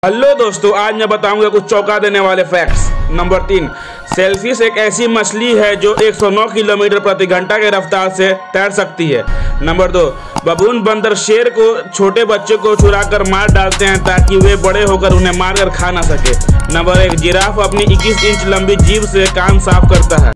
Hello दोस्तों, आज मैं बताऊंगा कुछ चौंका देने वाले फैक्ट्स। नंबर 3, सेलफिश एक ऐसी मछली है जो 109 किलोमीटर प्रति घंटा के रफ्तार से तैर सकती है। नंबर 2, बबून बंदर शेर को छोटे बच्चों को चुराकर मार डालते हैं ताकि वे बड़े होकर उन्हें मारकर खा ना सके। नंबर 1, जिराफ अपनी 21 इंच लंबी जीभ से कान साफ करता है।